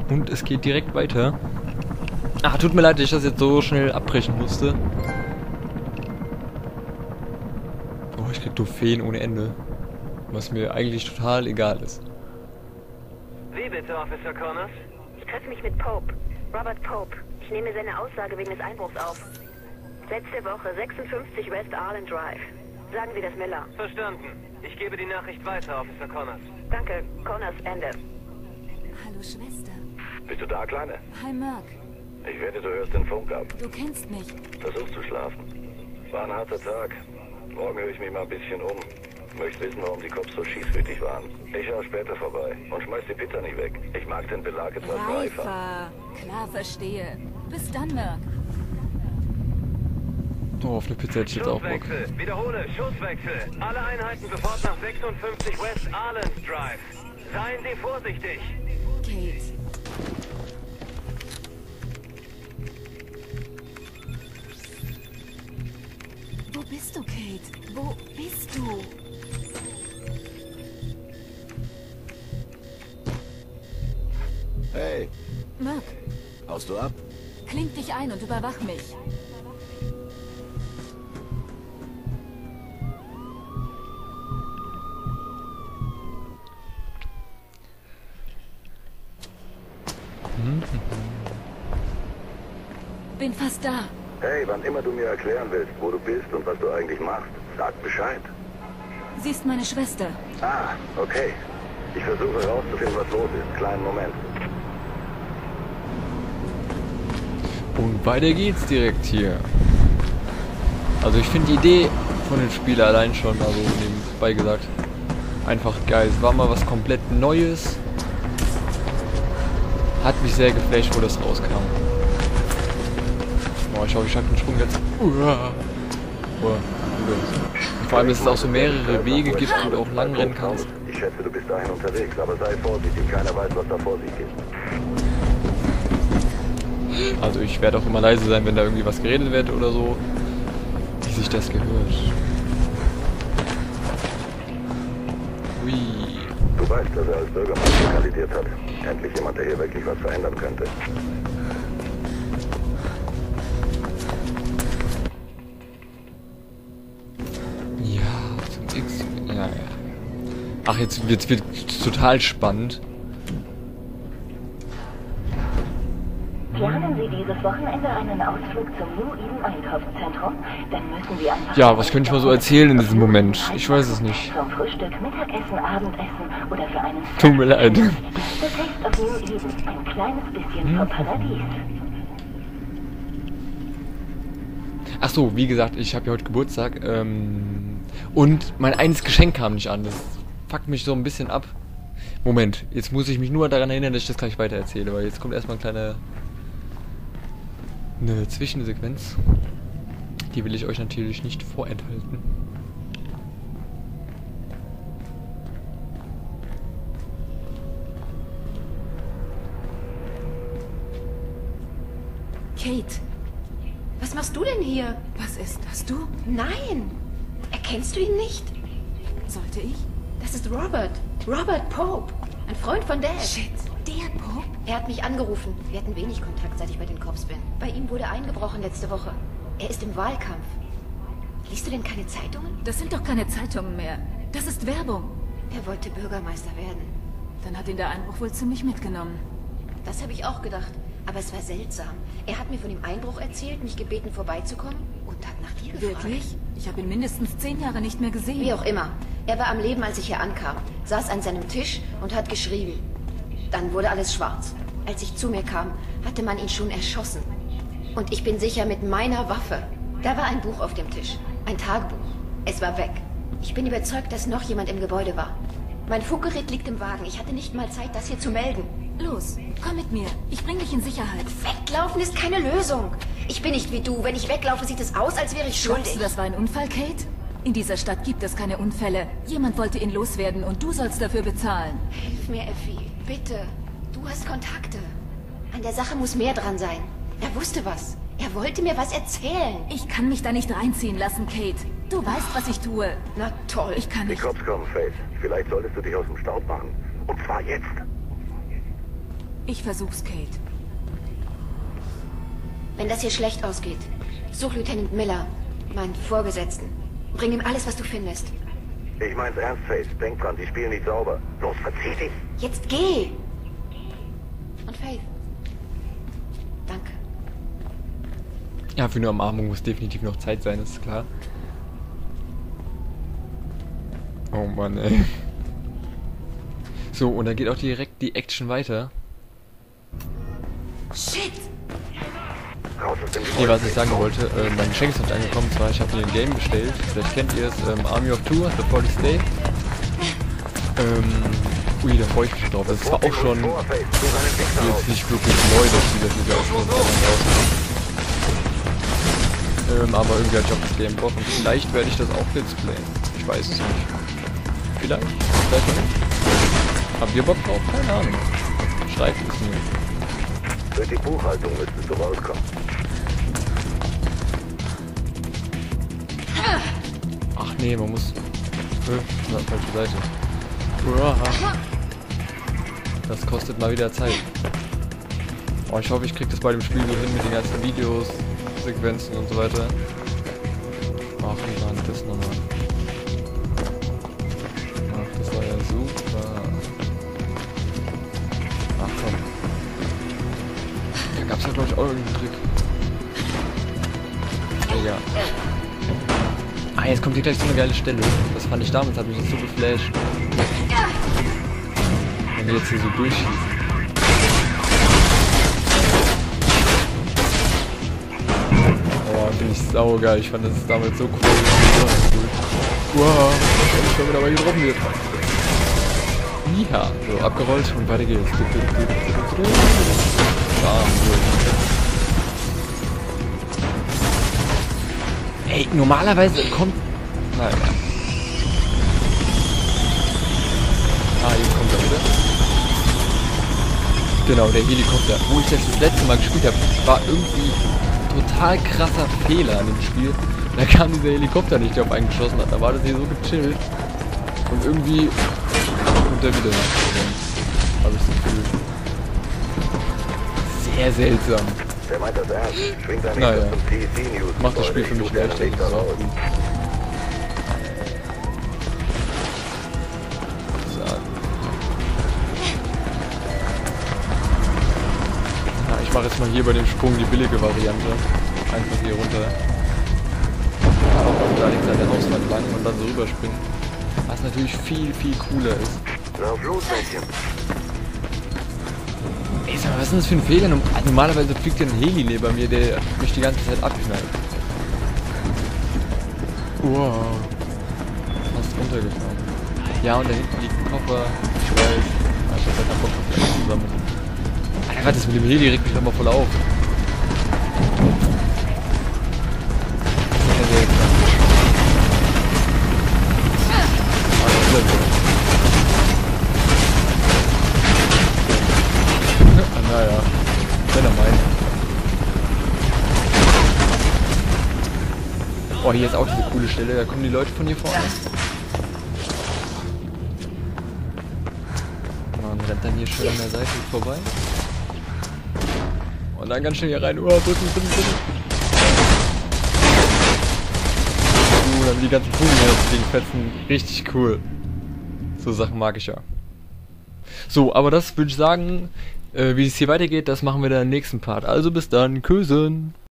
Und es geht direkt weiter. Ah, tut mir leid, dass ich das jetzt so schnell abbrechen musste. Oh, ich krieg Trophäen ohne Ende. Was mir eigentlich total egal ist. Wie bitte, Officer Connors? Ich treffe mich mit Pope. Robert Pope. Ich nehme seine Aussage wegen des Einbruchs auf. Letzte Woche, 56 West Arlen Drive. Sagen Sie das Miller. Verstanden. Ich gebe die Nachricht weiter, Officer Connors. Danke. Connors, Ende. Hallo Schwester. Bist du da, Kleine? Hi Merc. Ich wette, du hörst den Funk ab. Du kennst mich. Versuch zu schlafen. War ein harter Tag. Morgen höre ich mich mal ein bisschen um. Möchte wissen, warum die Cops so schießwütig waren. Ich schaue später vorbei und schmeiß die Pizza nicht weg. Ich mag den Belag etwas reifer. Klar, verstehe. Bis dann, Merc. Oh, auf eine Pizza hätte ich jetzt auch Bock. Schusswechsel. Wiederhole, Schusswechsel. Alle Einheiten sofort nach 56 West Arlen Drive. Seien Sie vorsichtig. Kate. Wo bist du, Kate? Wo bist du? Hey, Merc, haust du ab? kling dich ein und überwach mich. Bin fast da. Hey, wann immer du mir erklären willst, wo du bist und was du eigentlich machst, sag Bescheid. Sie ist meine Schwester. Ah, okay. Ich versuche herauszufinden, was los ist. Kleinen Moment. Und weiter geht's direkt hier. Also ich finde die Idee von dem Spiel allein schon, also nebenbei gesagt, einfach geil. Es war mal was komplett Neues. Hat mich sehr geflasht, wo das rauskam. Oh, ich hoffe, ich schaffe den Sprung jetzt. Vor allem, dass es auch so mehrere Wege gibt, wo du auch lang rennen kannst. Ich schätze, du bist dahin unterwegs, aber sei vorsichtig. Keiner weiß, was da vor sich ist. Also ich werde auch immer leise sein, wenn da irgendwie was geredet wird oder so. Wie sich das gehört. Hui. Du weißt, dass er als Bürgermeister kandidiert hat. Endlich jemand, der hier wirklich was verändern könnte. Ja, zum X. Ja. Ach, jetzt wird total spannend. Planen Sie dieses Wochenende einen Ausflug zum New Eden Einkaufszentrum? Dann müssen Sie einfach... Ja, was könnte ich mal so erzählen in diesem Moment? Ich weiß es nicht. Zum Frühstück, Mittagessen, Abendessen oder für einen... Tut mir leid. The Taste of New Eden. Ein kleines bisschen vom Paradies. Ach so, wie gesagt, ich habe ja heute Geburtstag. Und mein eines Geschenk kam nicht an. Das fuckt mich so ein bisschen ab. Moment, jetzt muss ich mich nur daran erinnern, dass ich das gleich weiter erzähle, weil jetzt kommt erstmal eine Zwischensequenz. Die will ich euch natürlich nicht vorenthalten. Kate, Was machst du denn hier? was ist das? Du? Nein! Erkennst du ihn nicht? Sollte ich? Das ist Robert. Robert Pope. Ein Freund von Dad. Shit, der Pope? Er hat mich angerufen. Wir hatten wenig Kontakt, seit ich bei den Cops bin. Bei ihm wurde eingebrochen letzte Woche. Er ist im Wahlkampf. Liest du denn keine Zeitungen? Das sind doch keine Zeitungen mehr. Das ist Werbung. Er wollte Bürgermeister werden. Dann hat ihn der Einbruch wohl ziemlich mitgenommen. Das habe ich auch gedacht. Aber es war seltsam. Er hat mir von dem Einbruch erzählt, mich gebeten vorbeizukommen und hat nach dir gefragt. Wirklich? Ich habe ihn mindestens 10 Jahre nicht mehr gesehen. Wie auch immer. Er war am Leben, als ich hier ankam, saß an seinem Tisch und hat geschrieben. Dann wurde alles schwarz. Als ich zu mir kam, hatte man ihn schon erschossen. Und ich bin sicher mit meiner Waffe. Da war ein Buch auf dem Tisch. Ein Tagebuch. Es war weg. Ich bin überzeugt, dass noch jemand im Gebäude war. Mein Funkgerät liegt im Wagen. Ich hatte nicht mal Zeit, das hier zu melden. Los, komm mit mir. Ich bring dich in Sicherheit. Weglaufen ist keine Lösung. Ich bin nicht wie du. Wenn ich weglaufe, sieht es aus, als wäre ich Glaubst schuldig. du, das war ein Unfall, Kate? In dieser Stadt gibt es keine Unfälle. Jemand wollte ihn loswerden und du sollst dafür bezahlen. Hilf mir, Effie. Bitte. Du hast Kontakte. An der Sache muss mehr dran sein. Er wusste was. Er wollte mir was erzählen. Ich kann mich da nicht reinziehen lassen, Kate. Du weißt, was ich tue. Na toll. Ich kann Die nicht. Cops kommen, Faith. Vielleicht solltest du dich aus dem Staub machen. Und zwar jetzt. Ich versuch's, Kate. Wenn das hier schlecht ausgeht, such Lieutenant Miller, meinen Vorgesetzten. Bring ihm alles, was du findest. Ich mein's ernst, Faith. Denk dran, die spielen nicht sauber. Los, verzieh dich! Jetzt geh! Und Faith. Danke. Ja, für eine Umarmung muss definitiv noch Zeit sein, ist klar. Oh Mann, ey. So, und dann geht auch direkt die Action weiter. Shit! Raus aus dem Nee, was ich sagen wollte, mein Geschenk ist noch nicht angekommen, zwar ich habe mir ein Game bestellt, vielleicht kennt ihr es, Army of Two, The 40th Day. Ui, da freue ich mich drauf. Das war auch schon jetzt nicht wirklich neu, das Spiel, das ist ja auch schon aber irgendwie hat ich auch das Game Bock und vielleicht werde ich das auch Let's Playen. Ich weiß es nicht. Vielleicht, vielleicht noch nicht. Habt ihr Bock drauf? Keine Ahnung. Schreibt es mir. Durch die Buchhaltung müsstest du rauskommen. Ach nee, man muss... Na, falsche Seite. Uah. Das kostet mal wieder Zeit. Oh, ich hoffe, ich krieg das bei dem Spiel so hin mit den ganzen Videos, Sequenzen und so weiter. Ach, wie war denn das nochmal? Ach, das war ja super. Ach komm. Da gab's ja glaube ich auch irgendeinen Trick. Egal. Ah, jetzt kommt hier gleich so eine geile Stelle. Das fand ich damals, hat mich das so geflasht. Wenn wir jetzt hier so durchschießen. Oh, finde ich saugeil. Ich fand das damals so cool. Wow, ich schon wieder mal getroffen wird. Ja, so abgerollt und weiter geht's. Ey, normalerweise kommt... Nein. Ah, hier kommt er wieder. Genau, der Helikopter. Wo ich das letzte Mal gespielt habe, war irgendwie total krasser Fehler an dem Spiel. Da kam dieser Helikopter nicht, der auf einen geschossen hat. Da war das hier so gechillt. Und irgendwie kommt der wieder nicht. Habe ich das Gefühl. Sehr seltsam. Der meint das ernst. Schwingt dann Naja. zum TC News. Macht das Spiel für mich leichter. Das ist auch gut. So. Na, ich mache jetzt mal hier bei dem Sprung die billige Variante. Einfach hier runter. Und da links an der Hauswand lang und dann so rüberspringen. Was natürlich viel, viel cooler ist. Lauf los, Mädchen. Ey, sag mal, was ist denn das für ein Fehler? Normalerweise fliegt hier ein Heli neben mir, der mich die ganze Zeit abknallt. Wow. Fast runtergefahren. Ja, und da hinten liegt ein Koffer. Ich weiß. Ich hab halt keinen Bock auf alles zusammen. Alter, was ist mit dem Heli? Regt mich doch mal voll auf. Sehr seltsam. Naja, wenn er meint. Oh, hier ist auch diese coole Stelle, da kommen die Leute von hier vorne. Man rennt dann hier schön an der Seite vorbei. Und dann ganz schnell hier rein. Oh, drücken. Dann die ganzen Kugeln hier gegen fetzen. Richtig cool. So Sachen mag ich ja. So, aber das würde ich sagen, wie es hier weitergeht, das machen wir dann im nächsten Part. Also bis dann, Küssen!